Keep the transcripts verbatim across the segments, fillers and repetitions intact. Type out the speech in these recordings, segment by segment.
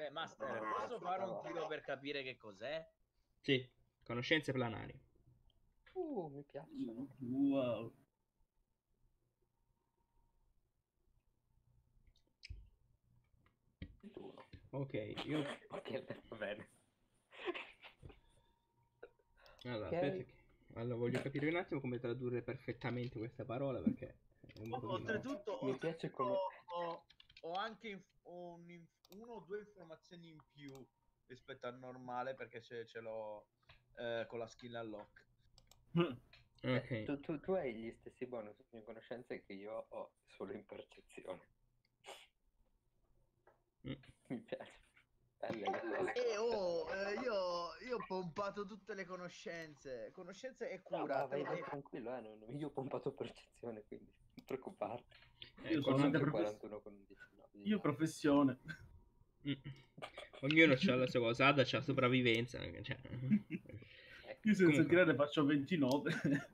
Eh, Master, posso fare un tiro per capire che cos'è? Sì, conoscenze planari. Uh, mi piacciono. Wow. Ok, io... Ok, va bene. Allora, Ok. aspetta che... Allora, voglio capire un attimo come tradurre perfettamente questa parola perché è un O- pochino... Oltretutto, Mi piace oltretutto come- ho, ho anche inf- ho un inf- uno o due informazioni in più rispetto al normale perché ce, ce l'ho eh, con la skill unlock. Eh, Ok, tu, tu- tu hai gli stessi bonus in conoscenze che io ho solo in percezione. mm, Mi piace. Belle le cose. E oh, eh, io, io ho pompato tutte le conoscenze. Conoscenze e No, cura. ma te vai, l'ho vai detto. tranquillo, eh, non- io ho pompato percezione, quindi non preoccuparti. eh, Io cosa- solamente Contro profes- quarantuno con un diciannove. Io professione. mm. Ognuno ha la sua cosa, Ada c'ha sopravvivenza, cioè... Ecco. Io senza Comunque, tirare faccio ventinove.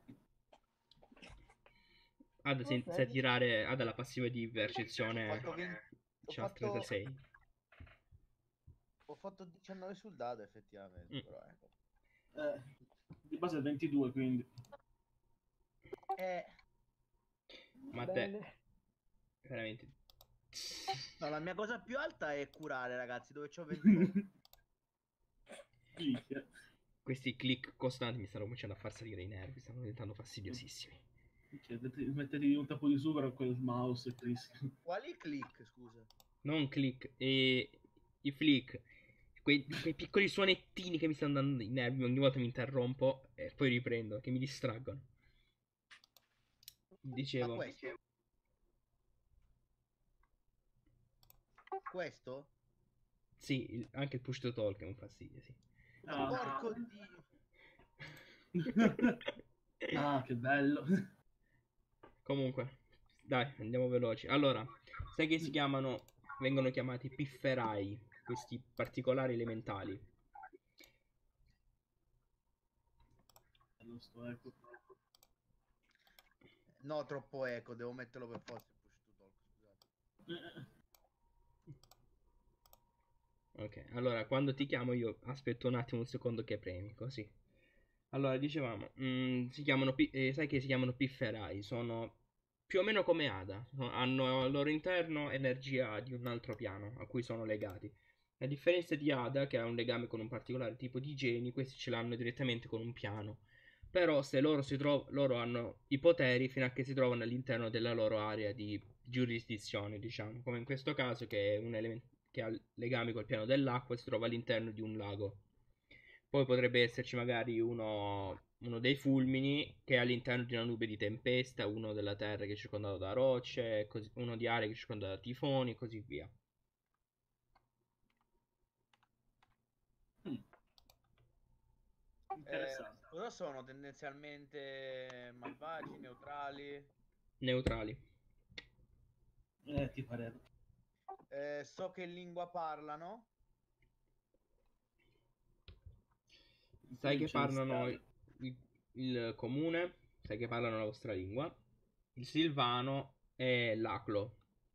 Ada Va senza bene. tirare, Ada la passiva di Ho percezione fatto, venti ho c'ha fatto, trentasei. ho fatto diciannove sul dado effettivamente, Mm. però ecco. Eh, di base è ventidue, quindi. Eh, Ma te, Bene. veramente... no, la mia cosa più alta è curare, ragazzi, dove c'ho ventuno. Minchia. Questi click costanti mi stanno cominciando a far salire i nervi, stanno diventando fastidiosissimi. Minchia, metti- Mettetevi un tappo di supera con quel mouse, Chris. Quali click, scusa? Non click, e i flick, quei, quei piccoli suonettini che mi stanno dando i nervi, ogni volta mi interrompo e poi riprendo, che mi distraggono. Ma Dicevo, questo? Questo? sì, il- anche il push to talk è un fastidio, sì. Ma Ah. porco di... Ah, che bello. Comunque, dai, andiamo veloci. Allora, sai che si chiamano, vengono chiamati pifferai, questi particolari elementali. Bello sto eco. No, troppo eco, devo metterlo per forza il push to talk, scusate. Eh, Ok, allora quando ti chiamo io aspetto un attimo un secondo che premi, così. Allora, dicevamo, mm, si chiamano, pi- eh, sai che si chiamano pifferai, sono più o meno come Ada, so- hanno al loro interno energia di un altro piano a cui sono legati. A differenza di Ada, che ha un legame con un particolare tipo di geni, questi ce l'hanno direttamente con un piano. Però se loro, si trov- loro hanno i poteri fino a che si trovano all'interno della loro area di giurisdizione, diciamo, come in questo caso che è un elemento che ha legami col piano dell'acqua e si trova all'interno di un lago. Poi potrebbe esserci magari uno, uno dei fulmini che è all'interno di una nube di tempesta, uno della terra che è circondato da rocce, così- uno di aria che è circondato da tifoni e così via. mm, Eh, Interessante. cosa sono tendenzialmente malvagi, neutrali? Neutrali. Eh, ti pareva. Eh, so che lingua parlano. Sai che parlano Celestiale. il, il comune, sai che parlano la vostra lingua, il silvano e l'aclo.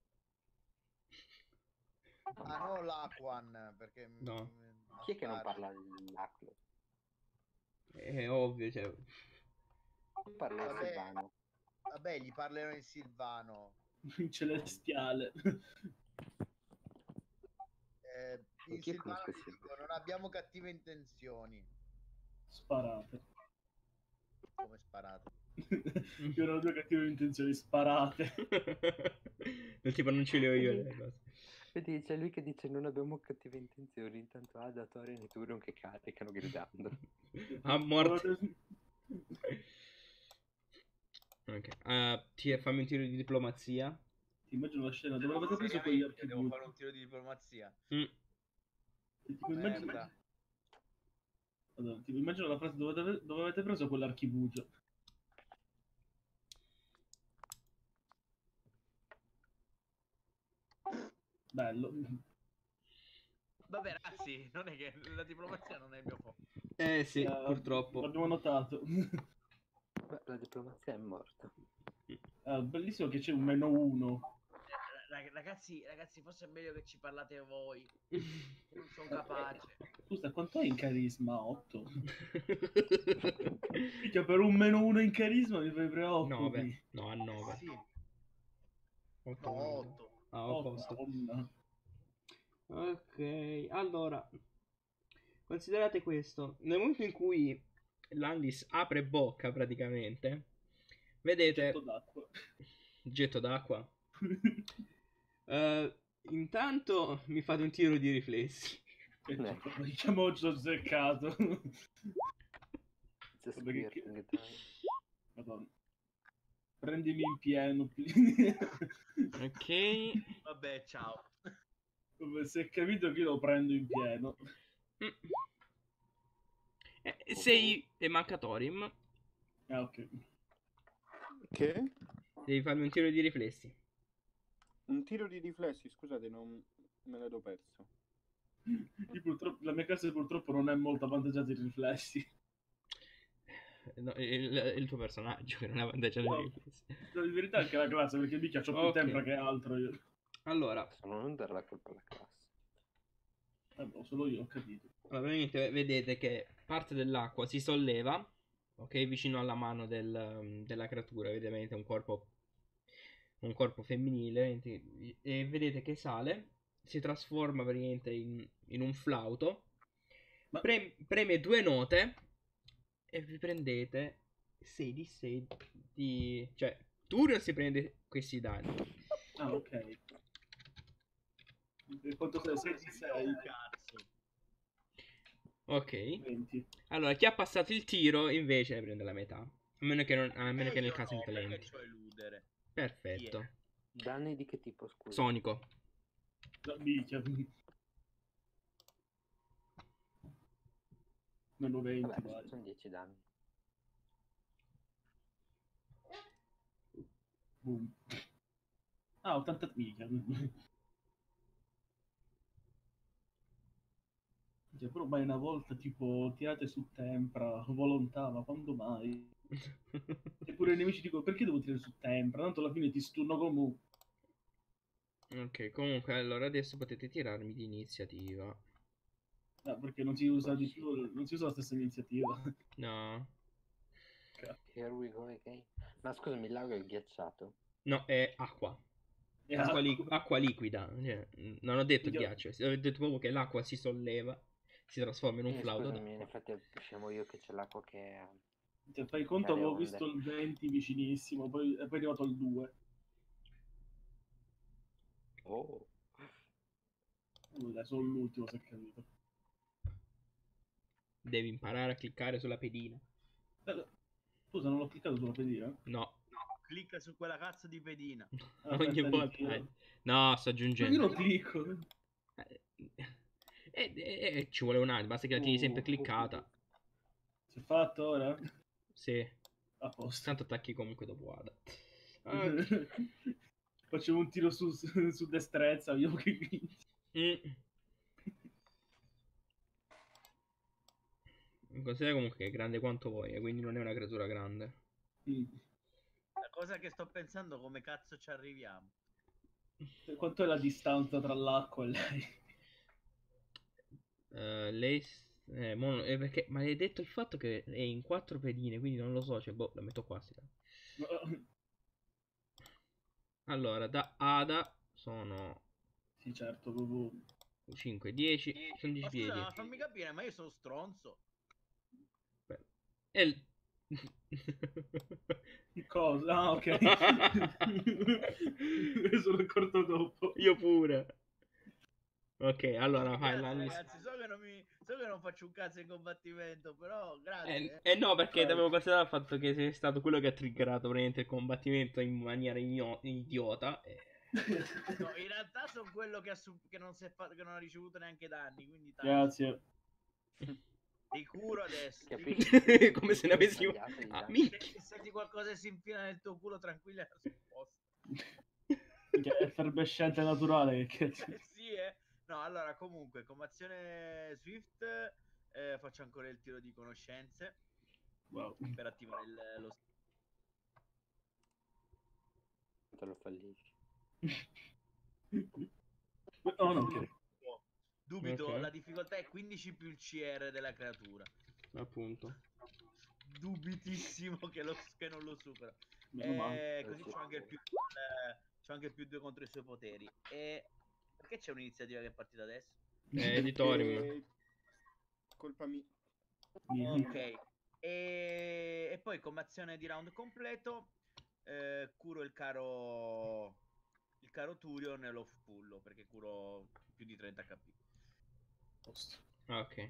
Ah, no, l'Aquan, perché... No, mm, Chi è che non Star- parla l'Aclo? è ovvio, cioè... Chi parla il Vabbè, Silvano? vabbè, gli parlerò in silvano. Celestiale. Eh, in Anch'io silvano conosco il gli Silvano. dico, non abbiamo cattive intenzioni. Sparate. Come sparate. Io non ho due cattive intenzioni, sparate. Del tipo non ce le ho io le cose. Vedi, c'è lui che dice non abbiamo cattive intenzioni, intanto Ada, Thorin e Turion che caricano gridando. A morte. Ok, uh, ti fammi un tiro di diplomazia. Ti immagino la scena dove avete preso quegli Seriamente, devo fare un archibugi? tiro di diplomazia. Mm. Tipo, immagino... Merda. Allora, tipo, immagino la frase dove, dove- dove avete preso quell'archibugio. Bello. Vabbè, ragazzi, non è che la diplomazia non è il mio fuoco. Eh sì, Eh, purtroppo. L'abbiamo notato. Beh, la diplomazia è morta. Eh, bellissimo che c'è un meno uno. Eh, rag- ragazzi, ragazzi, forse è meglio che ci parlate voi. Non sono capace. Scusa, quanto hai in carisma? otto. Minchia, per un meno uno in carisma mi fai preoccupi. nove. No, a nove. Sì, otto. no, otto. Ah, ho Oh, posto. Madonna. Ok, allora, considerate questo. Nel momento in cui Landis apre bocca praticamente, vedete... Getto d'acqua. Getto d'acqua. Eh, intanto mi fate un tiro di riflessi. E tipo, diciamo oggi ho seccato. C'è Vabbè, che- squirting time. Madonna. Prendimi in pieno. Ok. Vabbè, ciao. Vabbè, se hai capito che io lo prendo in pieno. Mm. Eh, sei e manca Thorim. Ah, ok. Che? Devi farmi un tiro di riflessi. Un tiro di riflessi, scusate, non me l'ero perso. Io purtroppo, la mia classe purtroppo non è molto avvantaggiata in riflessi. No, il, il tuo personaggio che non ha avvantaggiato No. i riflessi. No, in verità anche la classe, perché mica c'ho più Ok. tempra che altro io. Allora, Sono non dare la colpa alla classe. Eh, no, solo io ho capito. allora, ovviamente vedete che parte dell'acqua si solleva, ok, vicino alla mano del, um, della creatura, vedete un corpo, un corpo femminile, e vedete che sale, si trasforma praticamente in, in un flauto, Ma- pre- preme due note e vi prendete sei di sei di... cioè, Turio si prende questi danni. Ah, ok. E quanto sei? sei di sei? Un cazzo. Ok. venti. Allora, chi ha passato il tiro invece ne prende la metà. A meno che, non, a meno Eh, che nel io caso no, di perché talenti. c'ho eludere. Perfetto. Danni di che tipo, scusa? Sonico. No, minchia. Meno venti, Vabbè, vai. sono dieci danni. Boom. Ah, ottanta minchia. Cioè, però mai una volta tipo tirate su tempra, volontà, ma quando mai? Eppure i nemici dicono perché devo tirare su tempra? Tanto alla fine ti stunno comunque. Ok, comunque, allora adesso potete tirarmi di iniziativa. No, perché non si usa di più, non si usa la stessa iniziativa. No. Here we go again. Ma scusami, il lago è ghiacciato. No, è acqua. E Acqua, li- acqua. acqua liquida. Cioè, non ho detto Io- ghiaccio, ho detto proprio che l'acqua si solleva, si trasforma in un Eh, flauto scusami, in d'acqua. effetti scemo io che c'è l'acqua che... Cioè, fai conto, Chiare avevo onde. visto il venti vicinissimo, poi, e poi è arrivato il due. Oh. Vabbè, sono l'ultimo, se capito. Devi imparare a cliccare sulla pedina. Eh, Scusa, non l'ho cliccato sulla pedina? No, No, clicca su quella cazzo di pedina. Aspetta, ogni volta. ritiro. eh. No, sto Ma io aggiungendo. lo clicco. Eh, eh, eh, eh, ci vuole un attimo, basta che la tieni sempre cliccata. Si è fatto ora? Sì, A posto. tanto attacchi comunque dopo Ada. Ok. Facevo un tiro su, su destrezza, io che vinci. Mm. Considera comunque che è grande quanto vuoi, eh, quindi non è una creatura grande. Mm. La cosa che sto pensando come cazzo ci arriviamo. Quanto è la distanza tra l'acqua e lei? Eh, lei... s- Eh, mo non- eh, perché... Ma hai detto il fatto che è in quattro pedine, quindi non lo so, cioè, boh, la metto qua, sti cazzi. Allora, da Ada sono Sì, certo, proprio... cinque, dieci, sono Ma dieci scusa, piedi. ma fammi capire, ma io sono stronzo. Beh. E il- Cosa? Ah, ok. Me ne sono accorto dopo. Io pure. Ok, allora fai Grazie, la ragazzi, so che, non mi... so che non faccio un cazzo in combattimento, però grazie. Eh, eh no, perché Vai. devo considerare il fatto che sei stato quello che ha triggerato praticamente il combattimento in maniera igno- idiota. e- No, in realtà sono quello che, ha sub- che, non si è fatto, che non ha ricevuto neanche danni, quindi tanto. Grazie. Ti curo adesso. ti Capisci? Come se ne avessi un... Sbagliato, Ah, esatto. minchia. Se senti qualcosa che si infila nel tuo culo, tranquilla, è la risposta. Che è effervescente naturale. Che cazzo. Eh, sì, eh. No, allora, comunque, come azione Swift, eh, faccio ancora il tiro di conoscenze Wow. per attivare il, lo... Te lo fallisci. No, no, ok. Dubito, Ok. la difficoltà è quindici più il C R della creatura. Appunto. Dubitissimo che, lo, che non lo supera. Meno male. E così c'ho anche il più eh, c'ho anche il più due contro i suoi poteri. E perché c'è un'iniziativa che è partita adesso? Eh, di Thorim. E... Colpa mia. Ok. E, e poi come azione di round completo eh, curo il caro il caro Turion e lo pullo perché curo più di trenta H P. Ah, ok.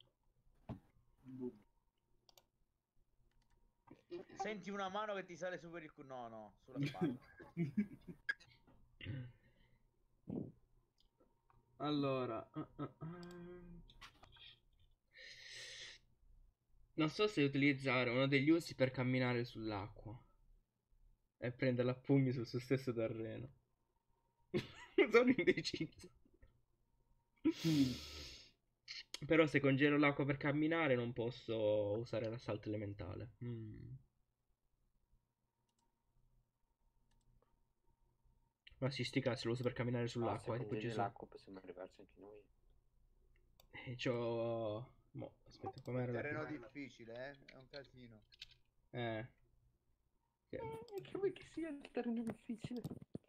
Senti una mano che ti sale su per il cu- no no sulla spalla. Allora, uh, uh, uh. non so se utilizzare uno degli usi per camminare sull'acqua e prenderla a pugni sul suo stesso terreno. Sono indeciso. Mm. Però se congelo l'acqua per camminare non posso usare l'assalto elementale. Mm. Ma sì, sti cazzi, lo uso per camminare No, se sull'acqua. tipo congeli Gesù. l'acqua possiamo arrivarci anche noi. E c'ho... Mo, aspetta, com'era la... Terreno difficile, eh? È un casino. Eh. Che... Eh, che vuoi che sia il terreno difficile?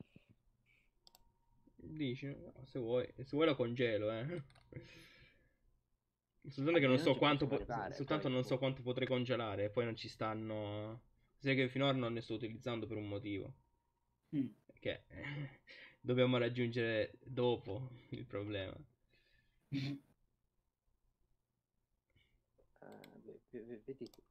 Dici? No, se vuoi. Se vuoi lo congelo, eh. Soltanto che non Almeno so ci quanto... possiamo po- arrivare, soltanto poi, non so boh. quanto potrei congelare. E poi non ci stanno... Sai che finora non ne sto utilizzando per un motivo. Mm. Che... dobbiamo raggiungere dopo il problema. Mm. Eh, ve- ve- ve- vedi tu.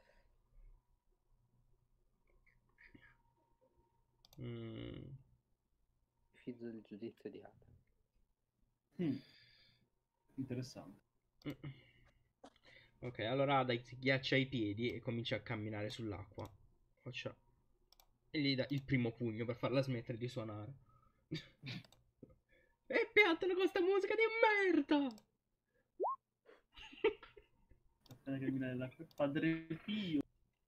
Mm. Fido del giudizio di Ada. Mm. Interessante. Ok, allora Ada si ghiaccia i piedi e comincia a camminare sull'acqua. Faccia... E gli dà il primo pugno per farla smettere di suonare. E piantano con sta musica di merda! Appena camminare l'acqua. Padre Pio.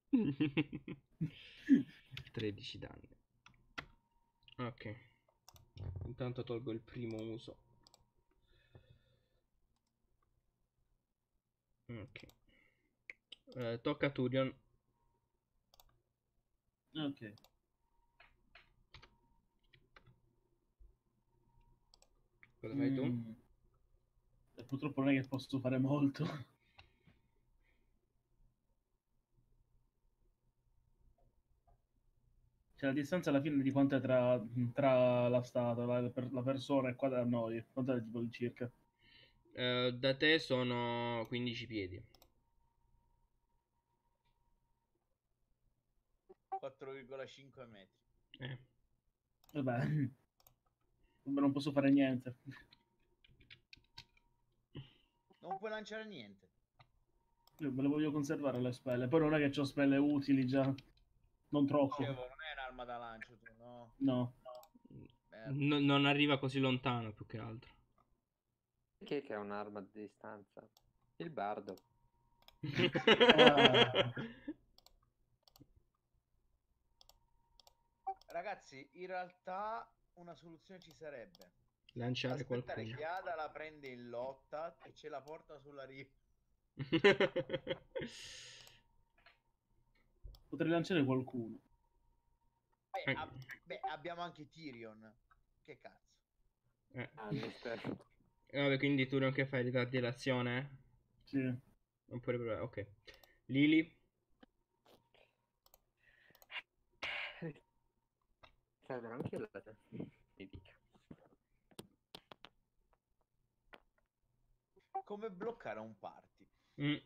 tredici danni. Ok. Intanto tolgo il primo uso. Ok. Eh, tocca a Turion. Ok. Cosa fai tu? Mm. E purtroppo non è che posso fare molto. Cioè, la distanza alla fine di quanto è tra, tra la statua, la, per- la persona e qua da noi? Quanto è tipo circa? Eh, da te sono quindici piedi. quattro virgola cinque metri. Eh. Vabbè. Non posso fare niente. Non puoi lanciare niente. Io me le voglio conservare le spelle. Poi non è che ho spelle utili già. Non troppo. Dicevo, non è un'arma da lancio tu, no? No. Merda. No- non arriva così lontano più che altro. Chi è che ha un'arma a distanza? Il bardo. Ah. Ragazzi, in realtà una soluzione ci sarebbe. Lanciare Aspettare qualcuno. che Ada la prende in lotta e ce la porta sulla riva. Potrei lanciare qualcuno. Beh, ab- beh, abbiamo anche Tyrion. Che cazzo. Eh. Ah, mister. E vabbè, quindi tu non che fai ritardi l'azione? Sì. Non puoi provare, ok. Lily? Serve anche la... Mi dica. Come bloccare un party? Mm.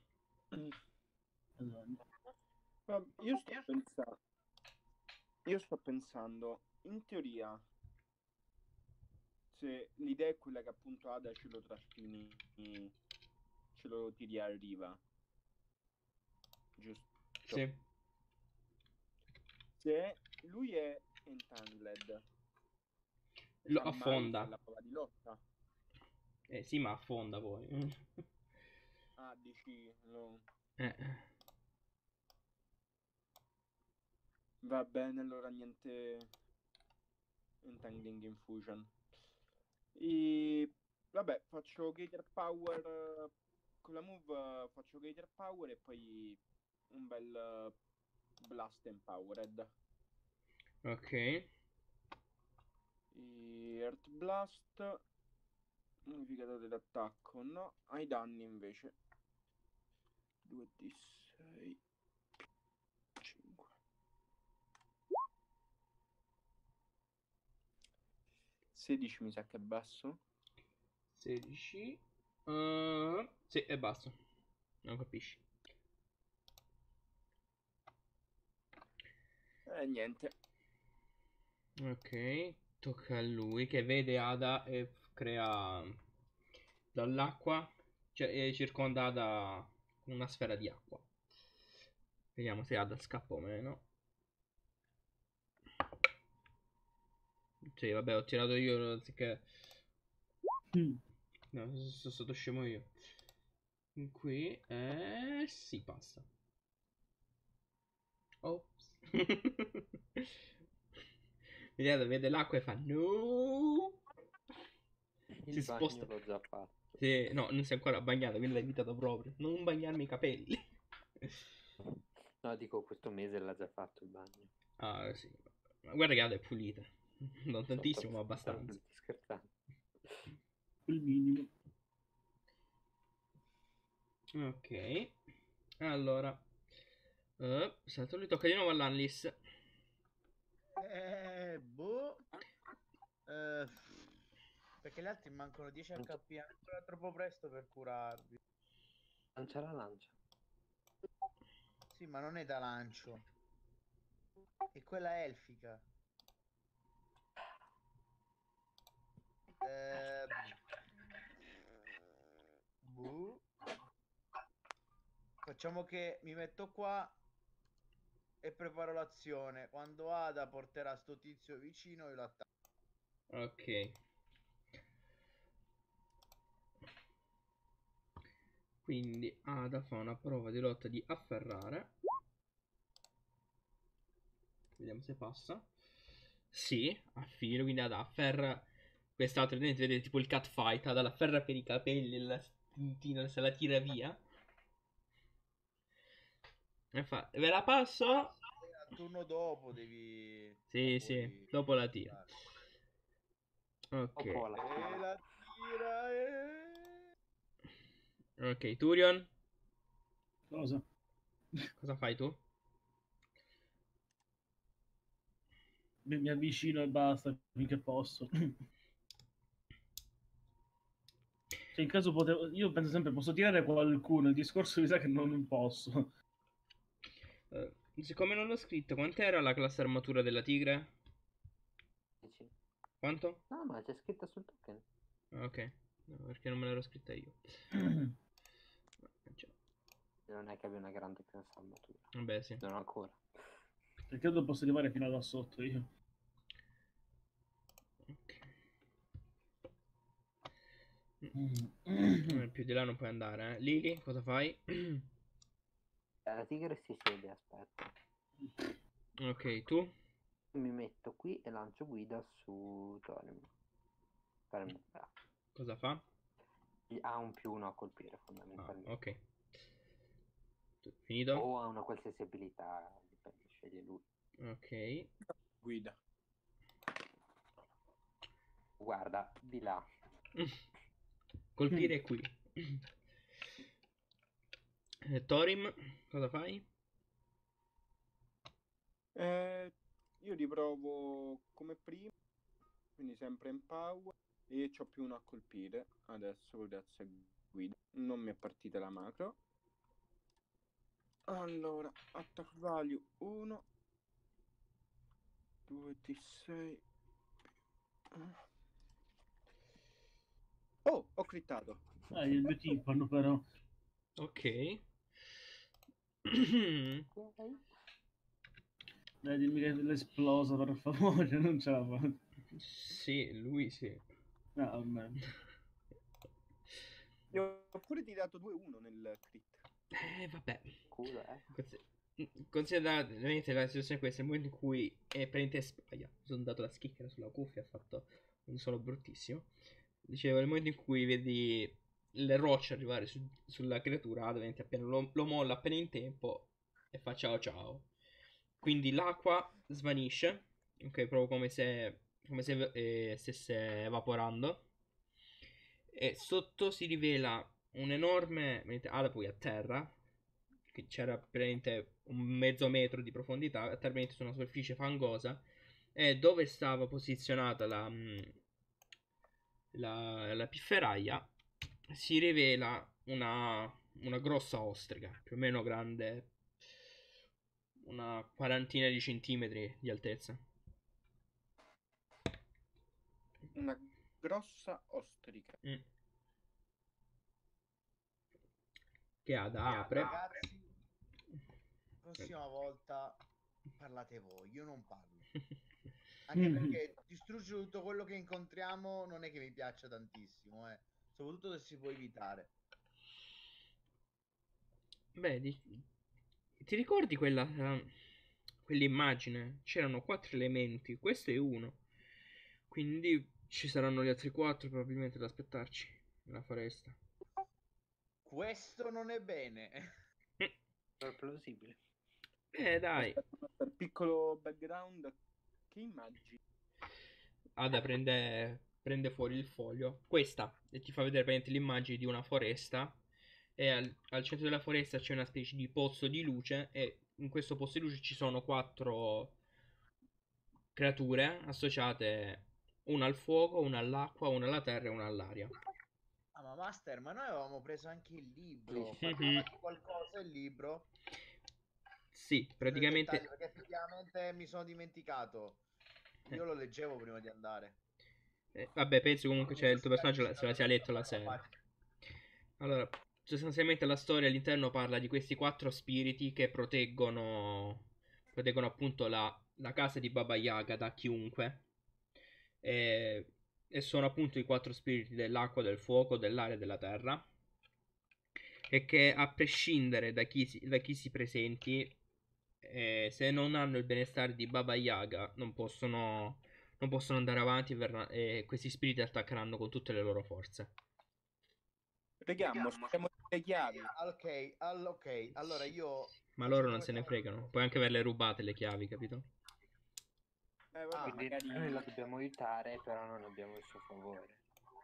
Ma io sto pensando, io sto pensando, in teoria, se l'idea è quella che appunto Ada ce lo trascini, ce lo tiri a riva, giusto? Sì. Se lui è entangled, Lo sa mai affonda. se la prova di lotta? Eh sì, ma affonda poi. Ah, dici, no. Eh. Va bene, allora niente entangling infusion. E vabbè, faccio Gator Power eh, con la move, eh, faccio Gator Power e poi un bel eh, Blast Empowered. Ok. E Earth Blast, modificato dell'attacco, no, ai danni invece. due d sei, cinque. sedici mi sa che è basso. sedici. Uh, sì, e basta. Non capisci. Eh, niente. Ok. Tocca a lui che vede Ada e f- crea dall'acqua. Cioè, è circondata da una sfera di acqua. Vediamo se Ada scappa o meno. Sì, vabbè, ho tirato io anziché. Mm. No, sono stato scemo io. Qui, eh, sì, passa. Ops. Vediamo, vede l'acqua e fa no. Il Si bagno sposta. l'ho già fatto. Sì, no, non si è ancora bagnato, quindi l'hai evitato proprio. Non bagnarmi i capelli. No, dico, questo mese l'ha già fatto il bagno. Ah, sì. Ma guarda che Ada è pulita. Non So, tantissimo, ma sto, sto, abbastanza. sto scherzando. Il minimo. Ok. Allora. Uh, salto lui, tocca di nuovo all'Anlis. Eh, boh. Eh, perché gli altri mancano dieci H P, è ancora troppo presto per curarvi. Lancia la lancia. Sì, ma non è da lancio. È quella elfica. Eh, boh. Facciamo che mi metto qua e preparo l'azione. Quando Ada porterà sto tizio vicino, io lo attacco. Ok. Quindi Ada fa una prova di lotta di afferrare. Vediamo se passa. Sì, a filo, quindi Ada afferra quest'altro dentro, vedete tipo il cat fight, Ada la afferra per i capelli, la stintina, se la tira via. E fa, ve la passo? Al turno dopo devi... Sì, la sì, puoi... dopo la tira. Ok. Dopo la E fine. la tira e... Ok, Turion, Cosa? cosa fai tu? Mi, mi avvicino e basta finché posso. Cioè, in caso potevo... Io penso sempre, posso tirare qualcuno, il discorso mi sa che non, non posso. Uh, siccome non l'ho scritto, quant'era la classe armatura della tigre? Dici? Quanto? No, ma c'è scritta sul token. Ah, ok, no, perché non me l'ero scritta io. Già. Non è che abbia una grande classe armatura. Vabbè, sì. Non ancora. Perché credo posso arrivare fino a là sotto io. Ok. Mm. Eh, più di là non puoi andare, eh. Lily, cosa fai? Eh, La tigre si siede, aspetta. Ok, tu? Mi metto qui e lancio guida su Thorim. Thorim bravo. Cosa fa? Ha un più uno a colpire Ah, fondamentalmente. ok. Tu- Finito? O ha una qualsiasi abilità, dipende, sceglie lui. Ok. Guida. Guarda, di là. Colpire qui. Eh, Thorim, cosa fai? Eh, io riprovo come prima, quindi sempre in power, e c'ho più uno a colpire adesso grazie a guida. Non mi è partita la macro. Allora, attack value uno, due d sei. Oh, ho crittato. Ah, il mio timpano però. Ok. Ok. Dai, dimmi che l'esplosa per favore, non ce la fa. Sì, lui sì. Ah, vabbè. Gli ho pure tirato due uno nel crit. Eh, vabbè. Culo, eh. Consi- Considera veramente la situazione questa, nel momento in cui è praticamente sbaglia. Mi sono dato la schicchera sulla cuffia, ha fatto un suono bruttissimo. Dicevo, nel momento in cui vedi le rocce arrivare su- sulla creatura, ovviamente appena lo, lo molla appena in tempo e fa ciao ciao. Quindi l'acqua svanisce, ok, proprio come se, come se eh, stesse evaporando. E sotto si rivela un enorme, vedete, Ada poi a terra, che c'era praticamente un mezzo metro di profondità, a terra su una superficie fangosa, e dove stava posizionata la, mm, la, la pifferaia si rivela una, una grossa ostrica, più o meno grande una quarantina di centimetri di altezza. Una grossa ostrica. Mm. Che Ada apre. Ragazzi, prossima volta parlate voi, io non parlo. Anche Mhm. perché distruggere tutto quello che incontriamo non è che mi piaccia tantissimo, eh. Soprattutto se si può evitare. Beh, di- ti ricordi quella, eh, quell'immagine? C'erano quattro elementi, questo è uno. Quindi ci saranno gli altri quattro probabilmente da aspettarci nella foresta. Questo non è bene. È plausibile. Eh dai, Aspetta, per piccolo background, che immagini? Ada prende, prende fuori il foglio. Questa e ti fa vedere praticamente l'immagine di una foresta. E al, al centro della foresta c'è una specie di pozzo di luce. E in questo pozzo di luce ci sono quattro creature associate: una al fuoco, una all'acqua, una alla terra e una all'aria. Ah, ma Master, ma noi avevamo preso anche il libro. Mhm. Parlava di qualcosa il libro? Sì, Nel praticamente. dettaglio, perché effettivamente mi sono dimenticato. eh, Io lo leggevo prima di andare. eh, vabbè, penso comunque c'è il tuo personaggio la- se la sia letto la sera. Allora, sostanzialmente la storia all'interno parla di questi quattro spiriti che proteggono, proteggono appunto la, la casa di Baba Yaga da chiunque. E, e sono appunto i quattro spiriti dell'acqua, del fuoco, dell'aria e della terra. E che a prescindere da chi si, da chi si presenti, eh, se non hanno il benestare di Baba Yaga, non possono, non possono andare avanti e, verrà- e questi spiriti attaccheranno con tutte le loro forze. Vediamo, stiamo le chiavi. Ok, all- ok, allora io... Ma faccio loro non se ne questa- fregano. Puoi anche averle rubate le chiavi, capito? Eh, vabbè, Ah, Quindi magari... noi la dobbiamo aiutare, però non abbiamo il suo favore.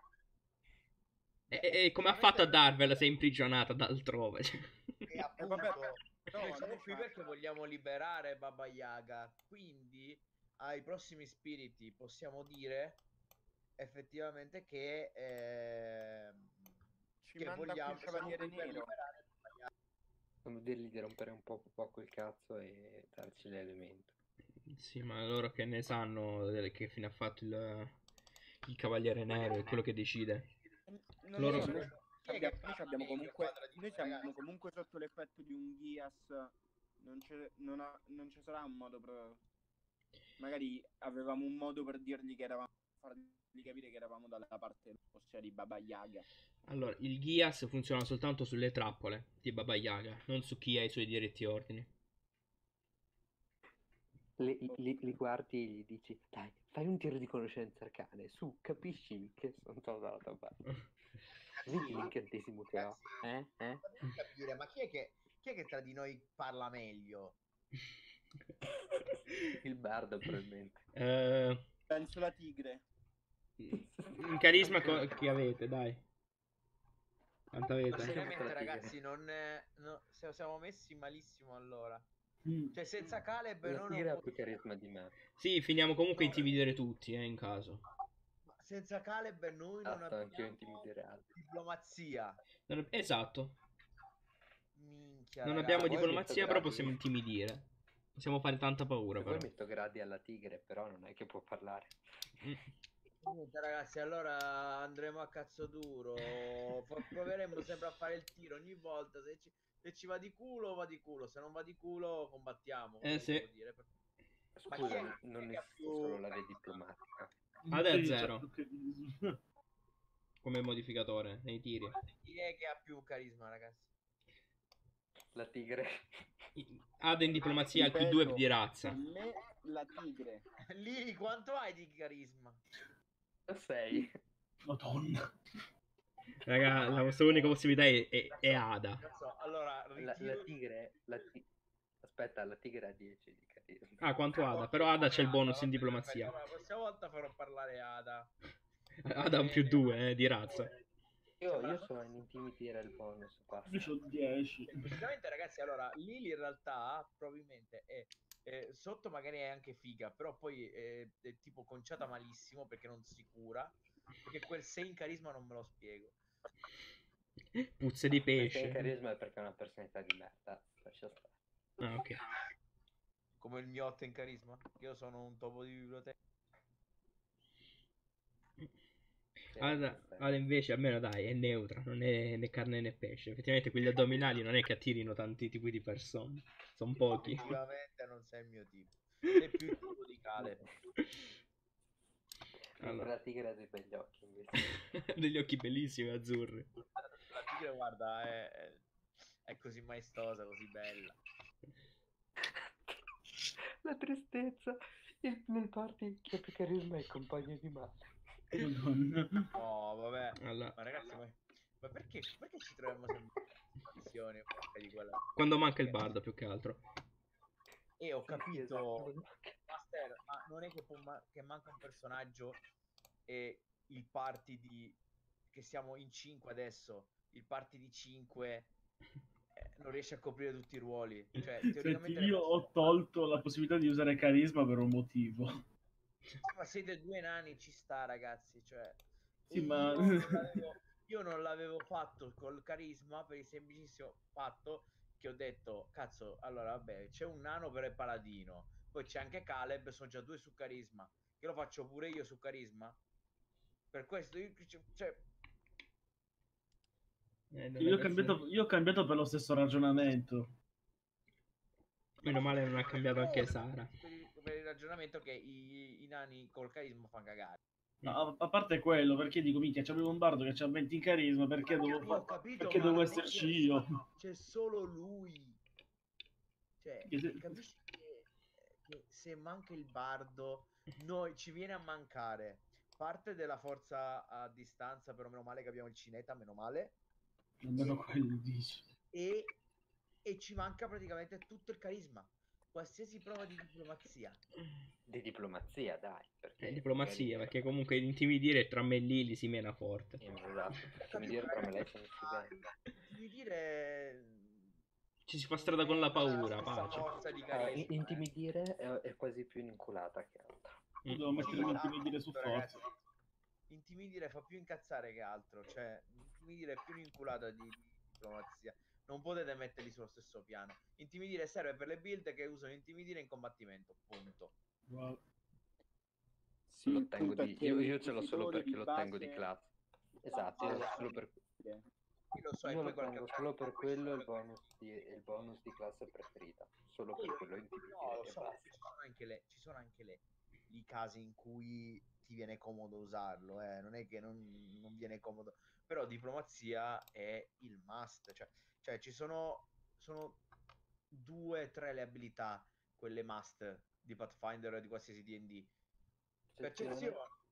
E, e come ha fatto a darvela se è imprigionata da altrove? Cioè. E appunto, Eh, vabbè, però noi a siamo me qui c'ha- perché vogliamo liberare Baba Yaga. Quindi ai prossimi spiriti possiamo dire effettivamente che, ehm, ci che manda qui vogliamo il Cavaliere siamo qui per Nero. liberare Baba Yaga. Dobbiamo dirgli di rompere un po' poco il cazzo e darci l'elemento. Sì, ma loro che ne sanno del- che fine ha fatto il, il Cavaliere Nero, è quello che decide. Non Loro- lo so, Chi noi è abbiamo, che noi parla abbiamo meglio qua comunque, tra di noi noi, siamo ragazzi? comunque sotto l'effetto di un Ghias, non, c'è- non, ha- non ci sarà un modo per... Magari avevamo un modo per dirgli che eravamo, fargli capire che eravamo dalla parte ossia di Baba Yaga. Allora, il Ghias funziona soltanto sulle trappole di Baba Yaga, non su chi ha i suoi diretti ordini. Li, li- li guardi e gli dici, dai, fai un tiro di conoscenza arcane, su, capisci che sono dalla tua parte. Vedi l'incantesimo che ho, eh? Eh? Fammi capire, ma chi è che, chi è che tra di noi parla meglio? Il bardo probabilmente. Eh, Penso la tigre. in carisma co- che avete, dai. Quanto avete? Sinceramente, ragazzi, non è- no, se- siamo messi malissimo allora. Mm. Cioè, senza Caleb La noi tigre non ha più possiamo... carisma di me. Sì, finiamo comunque a No, intimidire tutti, eh, in caso. ma senza Caleb noi non Basta anch'io abbiamo intimidire altri. diplomazia. Non- Esatto. Minchia, Non ragazzi. abbiamo Se vuoi diplomazia, metto però gradi. possiamo intimidire. Possiamo fare tanta paura, Se vuoi però. metto gradi alla tigre, però non è che può parlare. Mm. Niente, ragazzi, allora andremo a cazzo duro. Fa- proveremo sempre a fare il tiro ogni volta. Se ci, se ci va di culo, va di culo. Se non va di culo, combattiamo. Eh, Cosa sì. devo dire? Ma chi è- Scusa, chi è non che ha esiste più- solo la via diplomatica. Ada è Sì, zero. certo, carisma. Come modificatore nei tiri. Chi è che ha più carisma, ragazzi? La tigre. Ada in diplomazia ha il più due Ripeto, di razza. Per me la tigre. Lì, quanto hai di carisma? sei. Madonna. Raga, la vostra unica possibilità è, è, è Ada. Cazzo, allora, La, ritiro... la tigre, la ti- aspetta, la tigre ha dieci di carisma. Ah, quanto Ada? Però Ada c'è il bonus in diplomazia. Allora, la prossima volta farò parlare Ada. Ada un più due, eh, di razza. Io, io sono in intimidire il bonus qua. Io c'ho dieci. Praticamente, ragazzi, allora, Lily in realtà probabilmente è, è sotto magari è anche figa, però poi è, è tipo conciata malissimo perché non si cura, perché quel sei in carisma non me lo spiego. Puzze di Questo in pesce. carisma è perché è una personalità di merda. Lascia stare. Ah, ok. Come il mio otto in carisma, io sono un topo di biblioteca. Sì, Ada, aspetta. Ada invece almeno dai è neutra, non è né carne né pesce. Effettivamente quegli addominali non è che attirino tanti tipi di persone, sono pochi. Effettivamente non sei il mio tipo, sei più il tipo di Caleb. Mentre Allora. la tigre ha dei begli occhi invece. Degli occhi bellissimi azzurri. La tigre, guarda, è, è, è così maestosa, così bella. La tristezza. Il, nel party chi ha più carisma è il compagno di male. Madonna. No, vabbè. Allora. Ma ragazzi, ma, ma perché, perché ci troviamo sempre in situazioni di quella... Quando manca il bardo più che altro. E ho Sì, sì, capito, esatto. Master, ma non è che, può ma- che manca un personaggio e il party di... che siamo in cinque adesso, il party di cinque eh, non riesce a coprire tutti i ruoli. Cioè, Senti, teoricamente... ne io possono- ho tolto la possibilità di usare carisma per un motivo. Ma siete due nani, ci sta, ragazzi. Cioè, Sì, io ma... non l'avevo, io non l'avevo fatto col carisma per il semplicissimo fatto che ho detto, cazzo, allora vabbè, c'è un nano per il paladino, poi c'è anche Caleb, sono già due su carisma, che lo faccio pure io su carisma. Per questo io, cioè, Eh, Io ho, dovrebbe essere- cambiato, io ho cambiato per lo stesso ragionamento. Meno male non ha cambiato anche Sara. per il, per il ragionamento che i, i nani col carisma fanno cagare. No, a, a parte quello, perché dico, minchia, c'avevo un bardo che ha venti in carisma, perché devo, Io ho fa- capito, perché ma devo non è esserci che io? c'è solo lui. Cioè, Che se- capisci che, che se manca il bardo, noi ci viene a mancare parte della forza a distanza, però meno male che abbiamo il cineta, meno male, Almeno quello dici. e, e ci manca praticamente tutto il carisma, qualsiasi prova di diplomazia. Di diplomazia, dai. Perché Eh, diplomazia, magari- perché comunque intimidire tra me e Lily si mena forte. Eh, esatto. Ho capito, Intimidire tra me e lei ragazzi, se ne si ma vede. intimidire Ci si fa non strada con è la la paura, stessa pace. forza di Eh, carisma, eh. intimidire è, è quasi più inculata che altro. Mm. Devo mettere Sì, un intimidire su esatto, forza. ragazzi. Intimidire fa più incazzare che altro, cioè intimidire è più un'inculata di, di diplomazia. Non potete metterli sullo stesso piano. Intimidire serve per le build che usano intimidire in combattimento, punto. Wow. Sì, Lo il ottengo punto è di... che Io, i io ce l'ho solo inquisitori perché di lo ottengo di base- classe. Esatto, io solo per... Io lo so, e Io lo poi qualche ottengo volta- solo per quello il bonus di, il bonus di classe preferita. Solo per quello No, intimidire lo e so, basta. ci sono anche le, ci sono anche le, i casi in cui ti viene comodo usarlo, eh. Non è che non, non viene comodo, però diplomazia è il must, cioè, cioè ci sono, sono due, tre le abilità, quelle must di Pathfinder o di qualsiasi D and D. Percezione,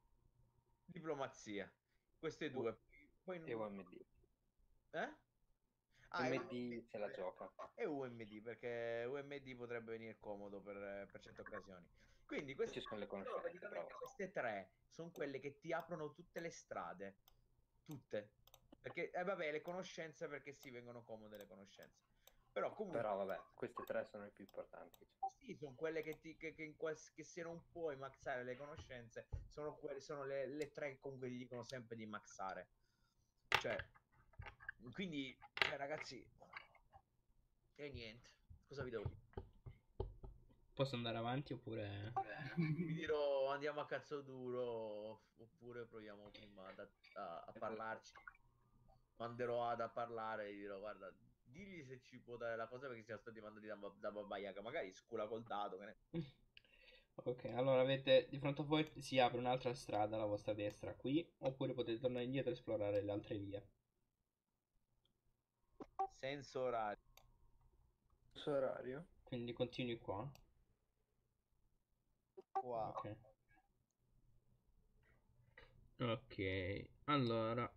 diplomazia, queste due. Poi, E U M D. eh? Ah, M D se la gioca. e U M D, perché U M D potrebbe venire comodo per, per certe occasioni. Quindi queste, Ci sono le però conoscenze, praticamente bravo. queste tre sono quelle che ti aprono tutte le strade, tutte. Perché, eh, vabbè, le conoscenze, perché sì, vengono comode le conoscenze. Però comunque, Però vabbè, queste tre sono le più importanti. sì, sono quelle che, ti, che, che, in quals- che se non puoi maxare le conoscenze, sono, quelle, sono le, le tre che comunque ti dicono sempre di maxare. Cioè, quindi, cioè, ragazzi, e niente, cosa vi devo dire? Posso andare avanti oppure... Vi dirò andiamo a cazzo duro oppure proviamo prima ad- a, a parlarci. Manderò Ad a parlare e gli dirò guarda, digli se ci può dare la cosa perché siamo stati mandati da, da Baba Yaga, magari scula col dado. Che ne... Ok, allora avete di fronte a voi si apre un'altra strada alla vostra destra qui, oppure potete tornare indietro e esplorare le altre vie. Senso orario. Questo orario? Quindi continui qua. Qua. Ok. Ok, allora.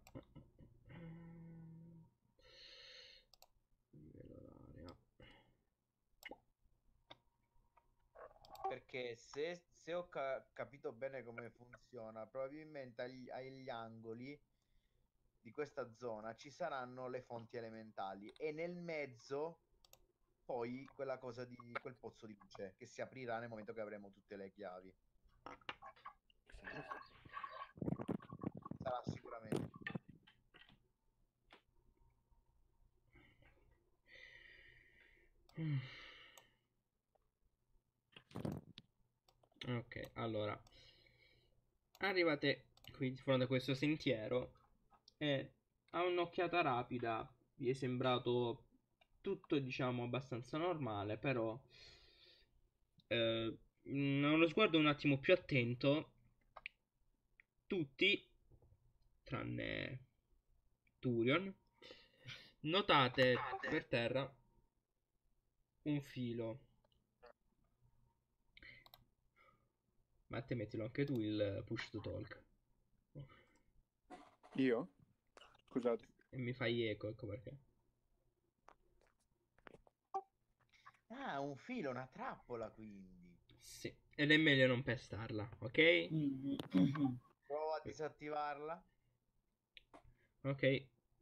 Perché se, se ho ca- capito bene come funziona, probabilmente agli, agli angoli di questa zona ci saranno le fonti elementali e nel mezzo poi quella cosa di quel pozzo di luce che si aprirà nel momento che avremo tutte le chiavi. Sarà sicuramente. Ok, allora arrivate qui di fronte a questo sentiero e a un'occhiata rapida vi è sembrato tutto, diciamo, abbastanza normale, però eh, mm, a uno sguardo un attimo più attento, tutti, tranne Turion, notate per terra un filo. Ma te mettilo anche tu il push to talk. Io? Scusate. E mi fai eco, ecco perché. Ah, un filo, una trappola quindi. Sì, ed è meglio non pestarla, ok? Mm. Provo a disattivarla. Ok.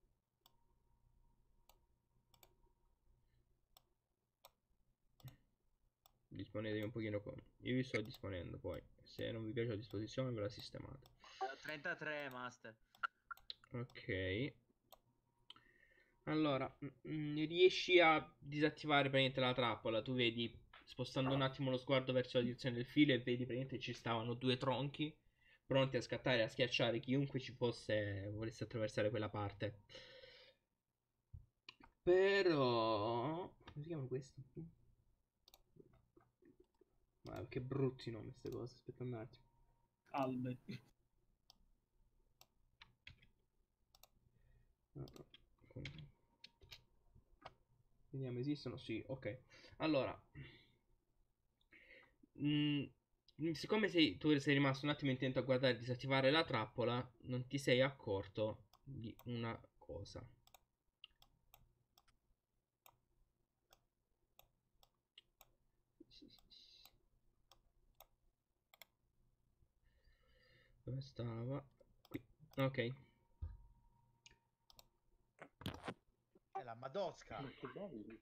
Disponetevi un pochino con... Io vi sto disponendo, poi se non vi piace la disposizione ve la sistemate. trentatré, master. Ok. Allora, mm, riesci a disattivare praticamente la trappola. Tu vedi, spostando un attimo lo sguardo verso la direzione del filo, e vedi praticamente ci stavano due tronchi pronti a scattare e a schiacciare chiunque ci fosse, volesse attraversare quella parte. Però... come si chiama questo? Ma che brutti nomi queste cose, aspetta un attimo. Albe. Vediamo, esistono? Sì, ok. Allora, mh, siccome sei, tu sei rimasto un attimo intento a guardare e disattivare la trappola, non ti sei accorto di una cosa. Dove stava? Qui. Ok. È la Madosca. Ma che belli.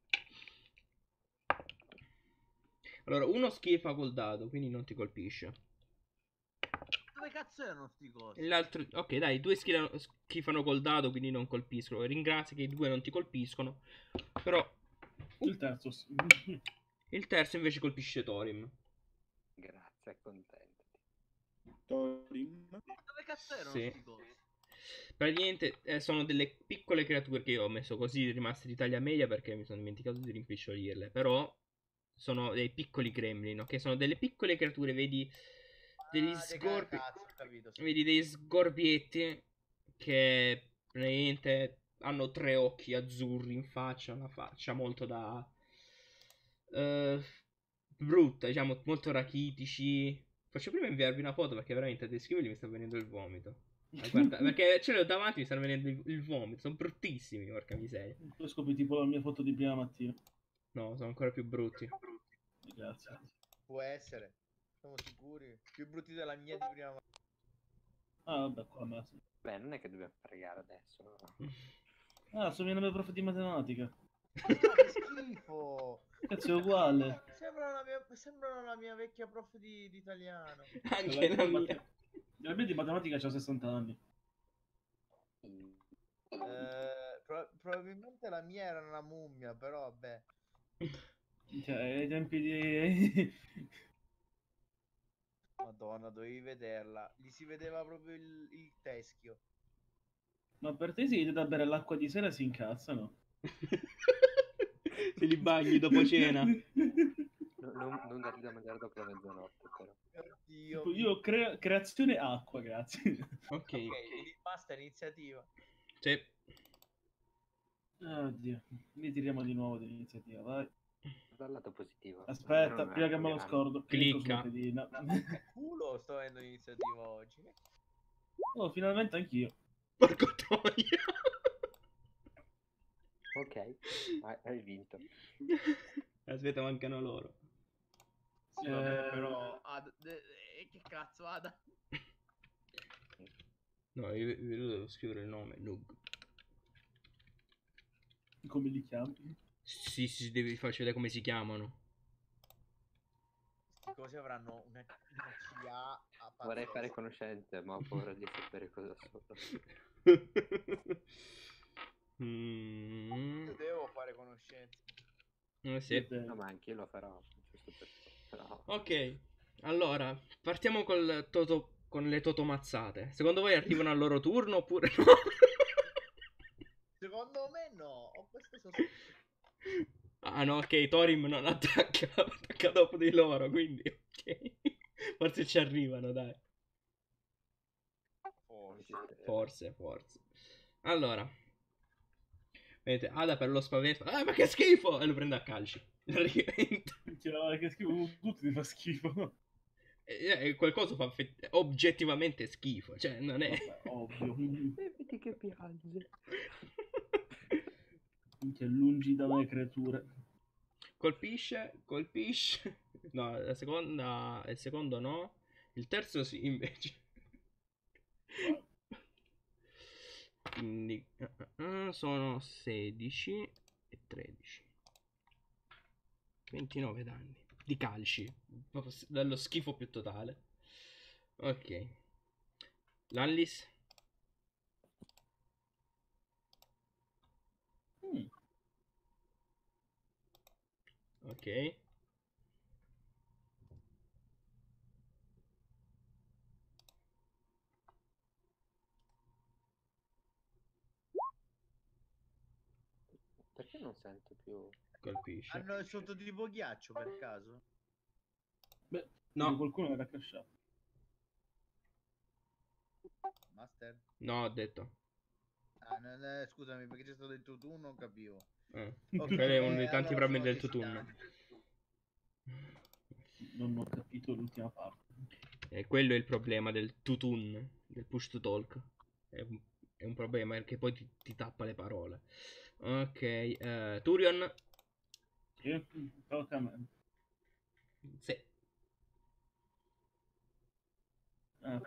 Allora, uno schifa col dado, quindi non ti colpisce. Dove cazzo erano sti cosi? E l'altro... Ok, dai, due schifano, schifano col dado, quindi non colpiscono. Ringrazio che i due non ti colpiscono. Però... Il terzo sì. il terzo invece colpisce Thorim. Grazie, accontentati. Torim. Dove cazzo erano Sì. sti cosi? Praticamente eh, sono delle piccole creature che io ho messo così, rimaste di taglia media perché mi sono dimenticato di rimpicciolirle. Però sono dei piccoli gremlin, ok? Sono delle piccole creature, vedi degli Ah, dei sgorbi, cazzo, ho capito. Sì. vedi dei sgorbietti che praticamente hanno tre occhi azzurri in faccia, una faccia molto da eh, brutta, diciamo, molto rachitici. Faccio prima inviarvi una foto perché veramente a descriverli mi sta venendo il vomito. Ah, guarda, perché ce l'ho davanti, mi sta venendo il, il vomito. Sono bruttissimi, porca miseria. Poi scopri tipo la mia foto di prima mattina. No, sono ancora più brutti. Grazie. Può essere. Siamo sicuri. Più brutti della mia di prima. Ah, vabbè, qua me la so. Beh, non è che dobbiamo pregare adesso. Ah, sono la mia prof di matematica. Ah, che schifo. Cazzo, è uguale. Sembra la mia, sembrano la mia vecchia prof di, di italiano. Anche la mia. La mia di matematica c'ha sessanta anni. Eh, pro- probabilmente la mia era una mummia, però vabbè. Cioè, ai tempi di... Madonna, dovevi vederla. Gli si vedeva proprio il, il teschio. Ma per te si da bere l'acqua di sera si incazzano. Se li bagni dopo cena. No, non, non dargli da mangiare dopo la mezzanotte, però. Oddio. Tipo, io crea- creazione acqua, grazie. Ok. Ok, il basta iniziativa. Sì. Oddio, li tiriamo di nuovo dell'iniziativa, vai. Dal lato positivo. Aspetta, Non prima che me lo arriveranno. scordo. Clicca. Clicco sulla pedina. Che culo sto avendo iniziativa oggi. Oh, finalmente anch'io. Porco troia. Ok, hai, hai vinto. Aspetta, mancano loro. Sì, vabbè, Eh, però... Ad... eh, che cazzo, Ada? No, io, io devo scrivere il nome. Nug. Come li chiami? Sì, sì, devi farci vedere come si chiamano. Questi cosi avranno una, una C A a Vorrei fare pazzesca. conoscenze, ma ho paura di sapere cosa sono. Mm, Io devo fare conoscenze. eh, sì. Io te- No, ma anche io lo farò, giusto per... Però... Ok, allora partiamo col toto, con le totomazzate. Secondo voi arrivano al loro turno oppure no? Secondo me no, ho questo sospetto. Ah no, ok, Torim non attacca, attacca dopo di loro, quindi ok. Forse ci arrivano, dai. Forse. Forse, forse. Allora, vedete, Ada per lo spavento. Ah, ma che schifo! E lo prende a calci. Praticamente. Minchia, che schifo, tutti ti fa schifo. Eh, eh, qualcosa fa fe- oggettivamente schifo. Cioè, non è. Vabbè, ovvio. E vedi che piange. Minchia, lungi da me creature. Colpisce, colpisce. No, la seconda, il secondo no. Il terzo sì, invece. Wow. Quindi uh, uh, sono sedici e tredici. ventinove danni di calci. Proprio s- dallo schifo più totale. Ok. Lallis. Mm. Ok. Perché non sento più... Colpisce. Hanno il sottotipo ghiaccio per caso? Beh, No. qualcuno era crashato. Master? No, ho detto. Ah, no, no, scusami, perché c'è stato detto tu, non capivo. Eh. Ok, Quello è uno dei eh, tanti allora problemi sono del tutunno. tesitanti. Non ho capito l'ultima parte. E quello è il problema del tutun, del push to talk. È un, è un problema perché poi ti, ti tappa le parole. Ok, eh, Turion. Sì, tocca a me. Sì. Eh.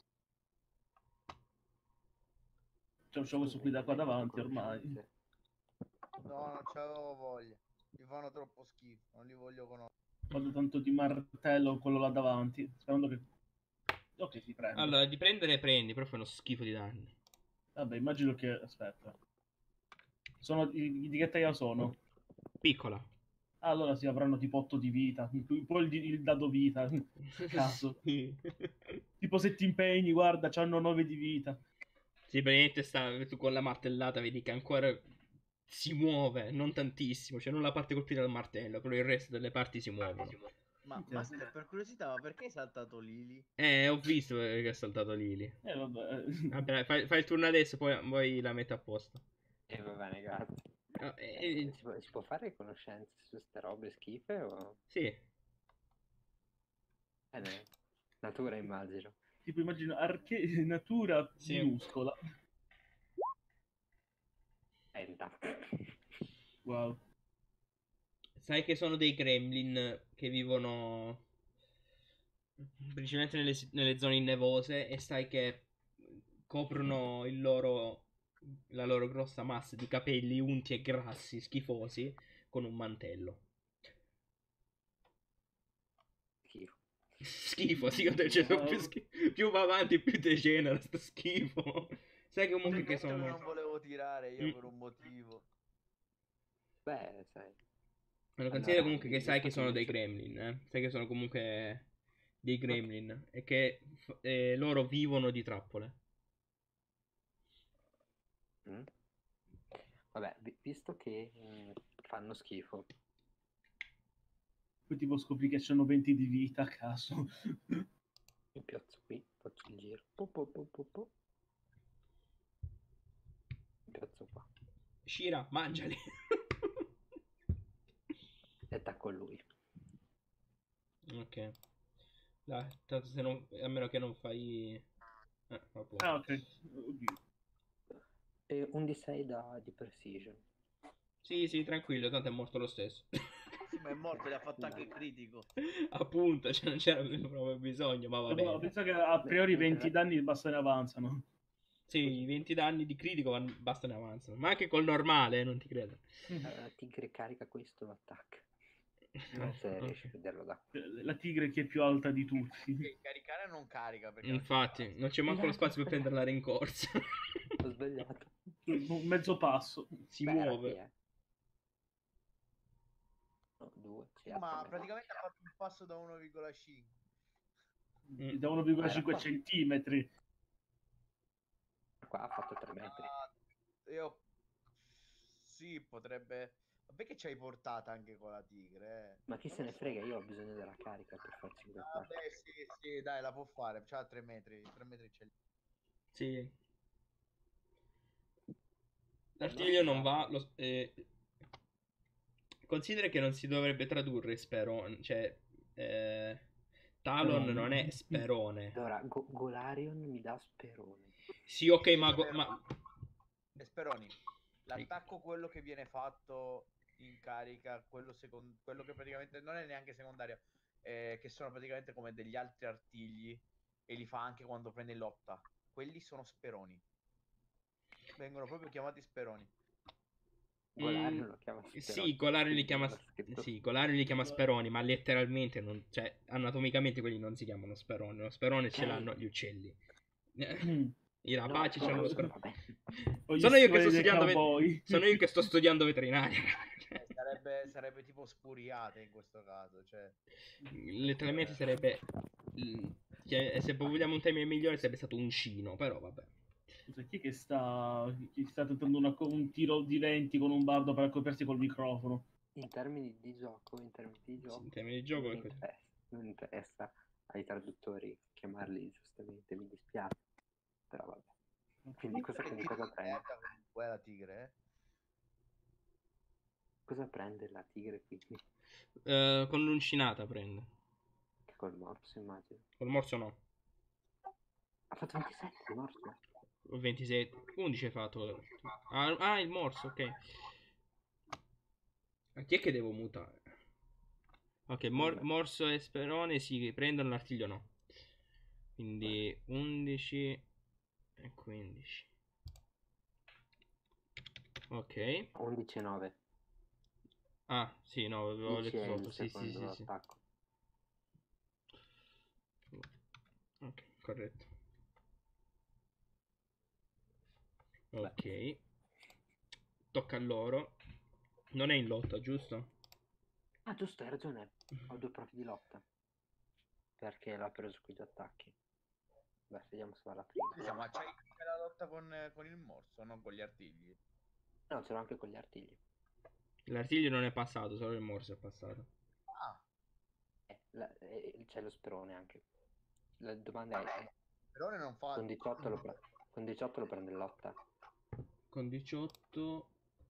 C'ho, c'ho questo qui da qua davanti ormai. No, non c'avevo voglia. Mi fanno troppo schifo, non li voglio conoscere. Vado tanto di martello quello là davanti. Sperando che... Ok, ti prendo. Allora, di prendere prendi, però fanno schifo di danni. Vabbè, immagino che... Aspetta. Sono... Di, di che taglia sono? Piccola. Ah, allora si avranno tipo otto di vita. Poi il, il dado vita. A caso. Sì. Tipo se ti impegni, guarda, c'hanno nove di vita. Sì, praticamente sta tu con la martellata, vedi che ancora si muove, non tantissimo, cioè non la parte colpita dal martello, però il resto delle parti si muovono. Ma Master, per curiosità, ma perché hai saltato Lily? Eh, ho visto che ha saltato Lily. Eh, vabbè. Vabbè, fai, fai il turno adesso, poi, poi la metto a posto. E va bene, grazie. No, Eh, eh, si, può, si può fare conoscenze su ste robe schife o... sì. Bene, natura immagino. Tipo immagino arche... natura Sì. minuscola. Enta. Wow. Sai che sono dei gremlin che vivono principalmente nelle, nelle zone nevose e sai che coprono il loro, la loro grossa massa di capelli unti e grassi, schifosi, con un mantello. Schifo. Schifo, sì, io te cioè, sono più, schi- più va avanti più degenera sto schifo. Sai comunque che Detto che sono... non volevo tirare io Mm. per un motivo. Beh, sai. Allora, considera Allora, comunque che vi- sai visto che sono dei invece- gremlin, eh? Sai che sono comunque dei gremlin e che f- eh, loro vivono di trappole. Mm? Vabbè, vi- visto che mm, fanno schifo, Poi tipo scopri che c'hanno venti di vita a caso. mi piazzo qui, faccio il giro. Po, po, po, po, po. Mi piazzo qua. Shira, mangiali. E attacco lui. Ok. Dai, tanto se non... a meno che non fai... Eh, appunto. Ah, ok. Oddio. E un D sei da, di Precision. Sì, sì, tranquillo, tanto è morto lo stesso. Sì, ma è morto, gli ha fatto Dai. anche il critico. Appunto, cioè non c'era proprio bisogno, ma va Devo- bene. Penso che a priori Mentre venti la- danni basta ne avanzano. Sì, venti danni di critico van- bastano e avanzano. Ma anche col normale, eh, non ti credo. la tigre carica questo, lo attacca. No, Se ok. riesci a vederlo da qui. La tigre che è più alta di tutti. Ok, caricare non carica perché Infatti, non c'è manco lo spazio per prendere la rincorsa. Ho sbagliato. Un mezzo passo. Si Beh, era qui, muove. eh. No, due. Sì, Ma aspetta. praticamente ha fatto un passo da uno virgola cinque. Mm. Da uno virgola Era cinque qua. centimetri. Qua ha fatto tre metri. Ah, io sì, potrebbe. Vabbè che ci hai portata anche con la tigre, eh. Ma chi Non se lo ne so. frega, io ho bisogno della carica per fare cinque attacchi. Vabbè, sì, sì, dai, la può fare. C'ha tre metri, tre metri c'è lì. Sì. L'artiglio non va. Lo, eh, considera che non si dovrebbe tradurre Speron. Cioè, eh, Talon Sperone. non è Sperone. Allora, Go- Golarion mi dà Sperone. Sì, ok, Sì, ma, go- Speroni. ma- Speroni, l'attacco, quello che viene fatto in carica, quello, secon- quello che praticamente non è neanche secondario, eh, che sono praticamente come degli altri artigli e li fa anche quando prende lotta. Quelli sono Speroni. Vengono proprio chiamati Speroni. Golarion Mm, lo chiama Sperone. sì, Golarion li quindi chiama, non l'ho scritto. sì, Golarion li chiama Speroni, ma letteralmente, non, cioè, anatomicamente quelli non si chiamano Speroni. Lo Sperone ce Ok. l'hanno gli uccelli. Mm. I rapaci c'hanno lo Sperone. Vabbè. O gli Sono io che stivali sto dei studiando, ve- cowboy. sono io che sto studiando veterinaria. Eh, sarebbe, sarebbe tipo spuriate in questo caso. Cioè, Letteralmente sarebbe, mm, che- se vogliamo un termine migliore, sarebbe stato un cino, però vabbè. Scusa, chi è che sta, chi sta tentando una- un tiro di venti con un bardo per accoppiarsi col microfono? In termini di gioco, in termini di Sì, gioco, in termini di gioco non è così. interessa, non interessa ai traduttori chiamarli giustamente, mi dispiace. Però vabbè. Quindi cosa, quindi cosa prende? comunque la tigre, eh? Cosa prende la tigre qui? Eh, con l'uncinata prende. Che col morso, immagino. Col morso no. Ha fatto ventisette di morso? ventisette, undici hai fatto. Ah, ah, il morso, ok. A chi è che devo mutare? Ok, mor- Vabbè. morso e sperone si prendono, l'artiglio no. Quindi undici e quindici. Ok. undici e nove. Ah, sì, no, avevo dieci letto è il sotto. Sì, sì, secondo sì, sì. attacco. Ok, corretto. Beh. Ok. Tocca a loro. Non è in lotta, giusto? Ah, giusto, hai ragione. Ho due profi di lotta. Perché l'ha preso con gli attacchi. Beh, vediamo se va la prima. Scusa, ma c'hai c'è la lotta con, con il morso, non con gli artigli? No, ce l'ho anche con gli artigli. L'artiglio non è passato, solo il morso è passato. Ah, Eh, la- eh, c'è lo sperone anche. La domanda è, però non fa... con diciotto lo, pre- con diciotto lo prende in lotta? Con diciotto...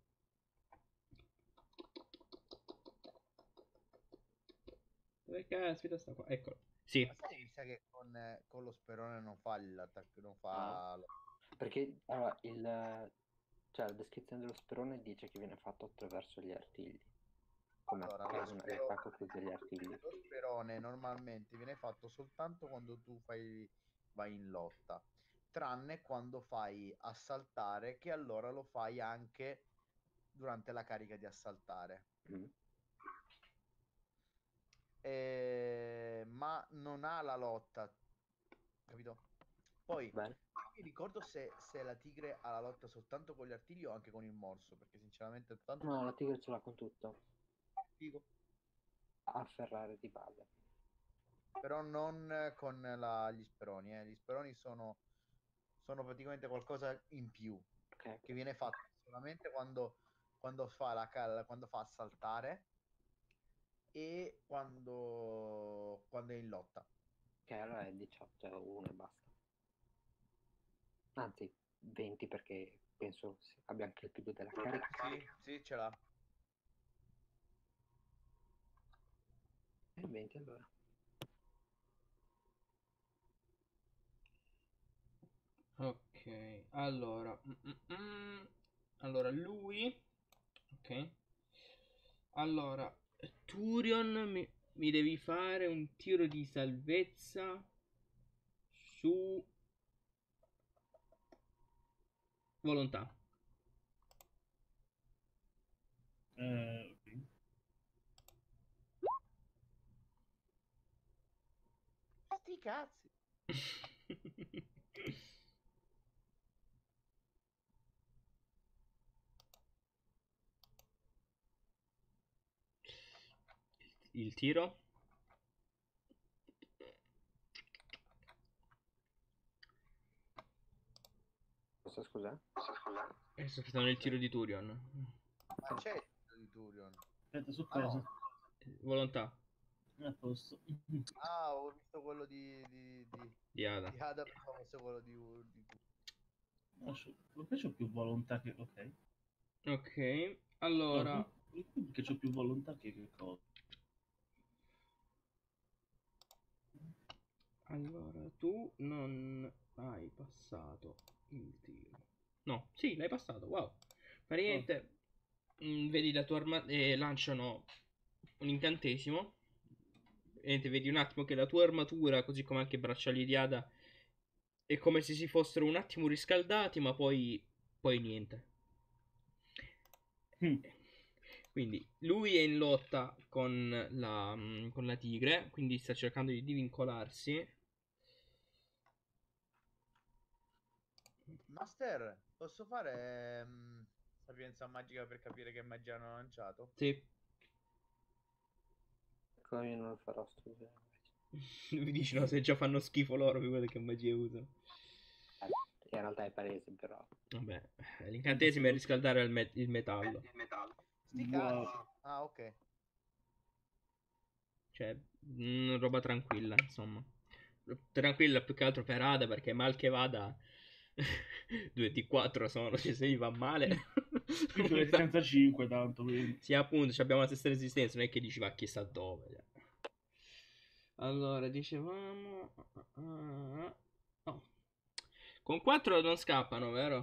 Dove caspita sta qua? Eccolo. Sì. Ma sai, mi sa che con, eh, con lo sperone non fa l'attacco, non Ah. fa... lo- Perché allora, il, cioè, la descrizione dello sperone dice che viene fatto attraverso gli artigli. Come Allora, che lo è un spero- attacco con degli artigli. Lo sperone normalmente viene fatto soltanto quando tu fai, vai in lotta, tranne quando fai assaltare, che allora lo fai anche durante la carica di assaltare. Mm. Eh, ma non ha la lotta, capito? Poi Bene. non mi ricordo se, se la tigre ha la lotta soltanto con gli artigli o anche con il morso, perché sinceramente tanto No, la tigre ce l'ha con tutto. figo, Afferrare di base. però non con la- gli speroni. Eh. Gli speroni sono, sono praticamente qualcosa in più, Ok. che viene fatto solamente quando, quando fa la cal- quando fa saltare e quando, quando è in lotta. Ok, allora è diciotto, è uno e basta. Anzi, venti perché penso si- abbia anche il più della carica. Sì, sì, ce l'ha. E venti allora. Ok, allora. mm, mm, mm. Allora, lui. Ok. Allora, Turion, mi, mi devi fare un tiro di salvezza su volontà. Eh, ok. Sti cazzi. Il tiro? Cosa, scusa? E sto aspettando il tiro di Turion. Ma c'è il tiro di Turion. Aspetta, su Ah, cosa? no. Volontà A posto. Ah, ho visto quello di, di, di, di Ada. di Ada, pensavo fosse quello di, di... No, c'ho- perché c'ho più volontà che... Ok. Ok, No, allora. perché c'ho più volontà che che cosa. Allora, tu non hai passato il tiro. No, sì, l'hai passato, wow. Praticamente, mh, vedi la tua arma... eh, lanciano un incantesimo. E vedi un attimo che la tua armatura, così come anche i bracciali di Ada, è come se si fossero un attimo riscaldati, ma poi, poi niente. Mm. Quindi lui è in lotta con la, mm, con la tigre, quindi sta cercando di divincolarsi. Master, posso fare mm, sapienza magica per capire che magia hanno lanciato? Sì. Come io non lo farò sto giro. Mi dici no, se già fanno schifo loro, figurati che magie usano. Eh, in realtà è palese, però. Vabbè, l'incantesimo è riscaldare il, me- il metallo. Sti Wow. cazzi. Ah, ok. Cioè, mm, roba tranquilla, insomma. Tranquilla più che altro per Ada, perché mal che vada due D quattro sono, cioè se gli va male. Qui c'è resistenza cinque tanto, quindi. Sì, appunto, ci abbiamo la stessa resistenza, non è che dici va chissà dove. cioè. Allora, dicevamo... ah, ah, oh. Con quattro non scappano, vero?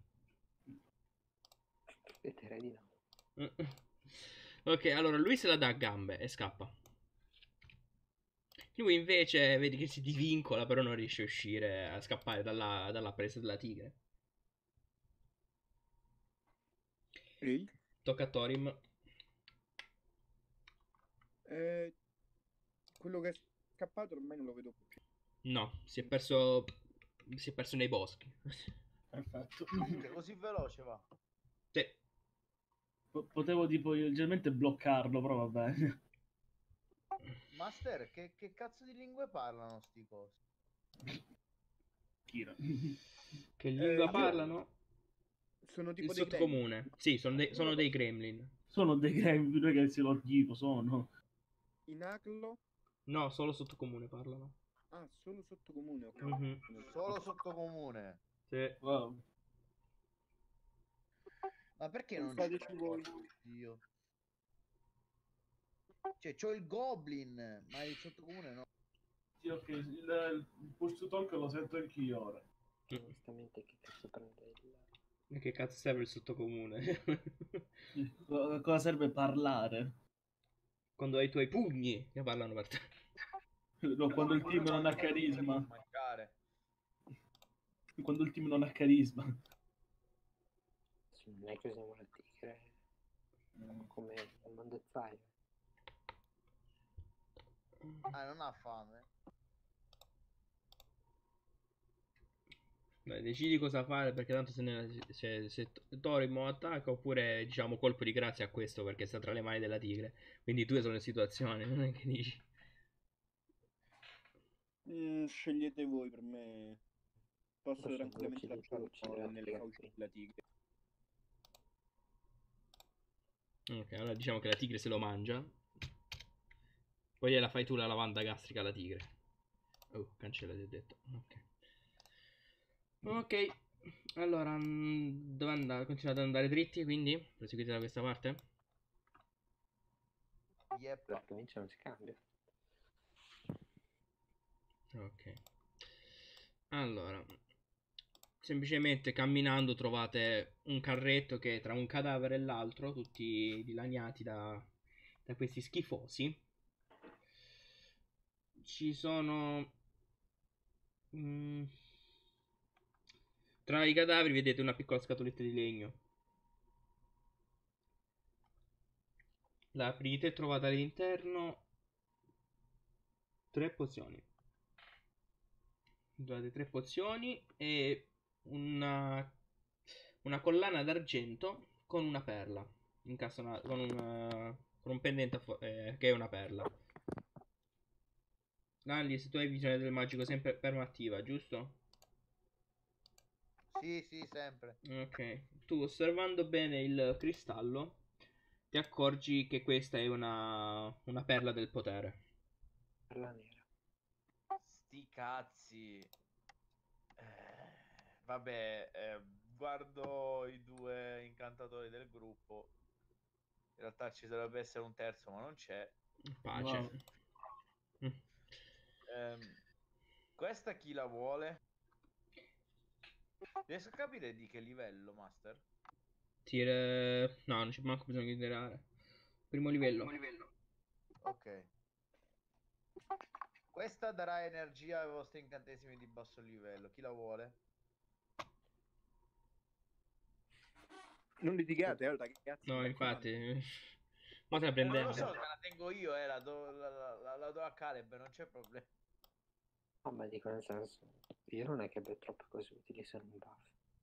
Direi di no. Ok, allora lui se la dà a gambe e scappa. Lui invece vedi che si divincola, però non riesce a uscire a scappare dalla, dalla presa della tigre. Ehi? Tocca a Thorim. Eh, quello che è scappato ormai non lo vedo più. No, si è perso. Si è perso nei boschi. Perfetto. Minchia, così veloce va. Sì. Po- Potevo tipo leggermente bloccarlo, però va bene. Master, che, che cazzo di lingue parlano sti cosi? Tira. Che lingua io- parlano? Sono Il tipo dei sottocomune. Sì, sono, dei, sono dei gremlin. Sono dei gremlin, non è che se lo dico, sono. In Aclo? No, solo sottocomune parlano. Ah, solo sotto comune, ok. Mhm. Solo sotto comune. Sì. Wow. Ma perché non ci Pensateci voi. io? Cioè, c'ho il goblin, ma il sottocomune no. Sì, ok, il, il push to talk lo sento anch'io ora. Onestamente, che cazzo prende il... E che cazzo serve il sottocomune? Co- Cosa serve parlare? Quando hai i tuoi pugni che parlano per te. No, quando il team non ha Può carisma. mancare. Quando il team non ha carisma. Sì, non è che usiamo la tigre come il mondezzaio. Ah, non ha fame. Beh, decidi cosa fare perché tanto se, ne, se, se Torimo attacca oppure diciamo colpo di grazia a questo perché sta tra le mani della tigre. Quindi due sono le situazioni, non è che dici. Mm, scegliete voi, per me. Posso Posso tranquillamente uccidere tu, lasciarlo uccidere nelle la fauci tigre. della tigre. Ok, allora diciamo che la tigre se lo mangia. Poi gliela fai tu la lavanda gastrica alla tigre. Oh, cancella ti ho detto. Ok. Ok. Allora, mm, dove andare? Continuate ad andare dritti, quindi proseguite da questa parte. Yep. Praticamente non si cambia. Ok. Allora, semplicemente camminando trovate un carretto che tra un cadavere e l'altro, tutti dilaniati da, da questi schifosi. Ci sono... mm, tra i cadaveri vedete una piccola scatoletta di legno. La aprite e trovate all'interno tre pozioni. Trovate tre pozioni e una, una collana d'argento con una perla. Incastonata con un, con un pendente a fo- eh, che è una perla. Alice, tu hai visione del magico sempre permattiva, giusto? Sì, sì, sempre. Ok. Tu osservando bene il cristallo ti accorgi che questa è una, una perla del potere. Perla nera. Sti cazzi. Eh, vabbè, eh, guardo i due incantatori del gruppo. In realtà ci dovrebbe essere un terzo, ma non c'è. Pace. Wow. Mm. Ehm, questa chi la vuole? Riesco a capire di che livello, Master? Tira... No, non c'è manco bisogno di tirare. Primo livello. Ok. Questa darà energia ai vostri incantesimi di basso livello. Chi la vuole? Non litigate, eh, ragazzi. No, mi raccomando. infatti. Ma te la Eh, non lo prendiamo. so, me la tengo io, eh, la do, la, la, la- la do a Caleb, non c'è problema. No, ma dico nel senso, io non è che abbia troppe cose utili se non buff.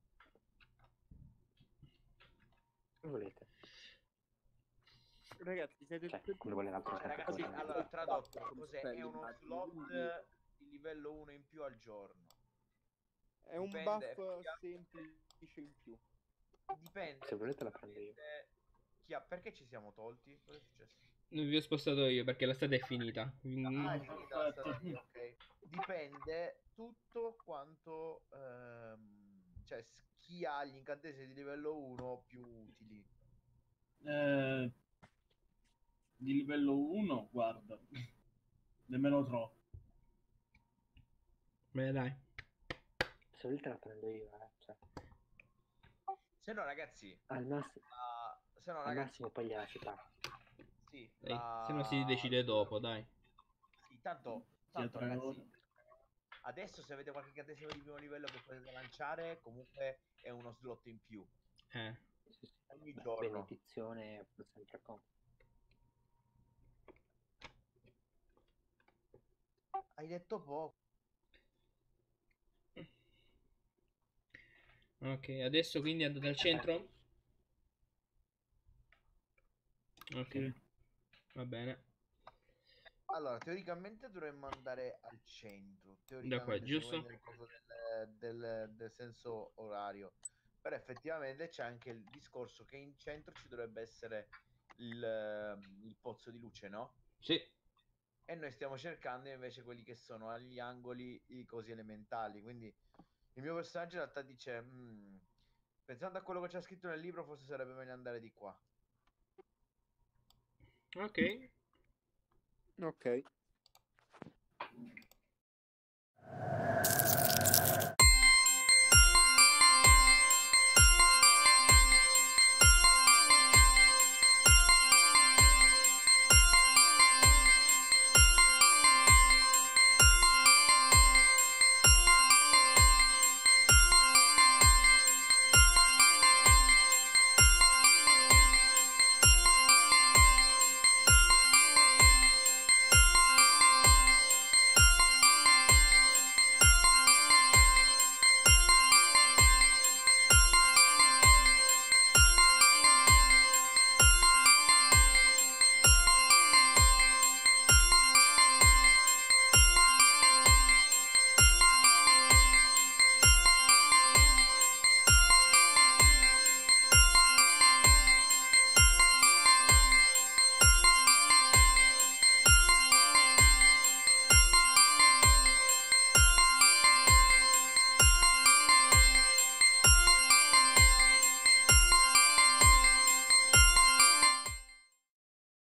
Che volete? Ragazzi, siete Cioè, tutti come vuole l'altro Eh, ragazzi, cantatore. allora, tradotto, come cos'è? È spell, uno immagino, slot quindi di livello uno in più al giorno. è un Dipende, buff effettivamente- semplice in più. dipende Se volete la prendo io. effettivamente chi ha- perché ci siamo tolti? Cosa è successo? Non vi ho spostato io perché la strada è finita. Mm. Ah, è finita la Perfetto. stagione, ok. Dipende tutto quanto, ehm, cioè s- chi ha gli incantesimi di livello uno più utili. Eh, di livello uno, guarda, nemmeno troppo. Beh, dai. Se volete la prendo io, eh. Cioè, Se no, ragazzi, al, mass- la- se no, al ragazzi, massimo poi gliela si fa. sì, Dai. la... Se no si decide dopo, dai. sì, tanto, Sì, a tanto tre ragazzi, ore. adesso se avete qualche incantesimo di primo livello che potete lanciare, comunque è uno slot in più Eh. Sì, sì. ogni Beh, giorno. benedizione fa sempre comodo. Hai detto poco. Ok, adesso quindi andate al centro? Ok, Sì. va bene. Allora, teoricamente dovremmo andare al centro, Da qua, teoricamente giusto? seguendo il coso del, del- del senso orario. Però effettivamente c'è anche il discorso che in centro ci dovrebbe essere il, ehm, il pozzo di luce, no? Sì. E noi stiamo cercando invece quelli che sono agli angoli i cosi elementali. Quindi il mio personaggio in realtà dice: "Mm, pensando a quello che c'è scritto nel libro, forse sarebbe meglio andare di qua." Ok. Ok.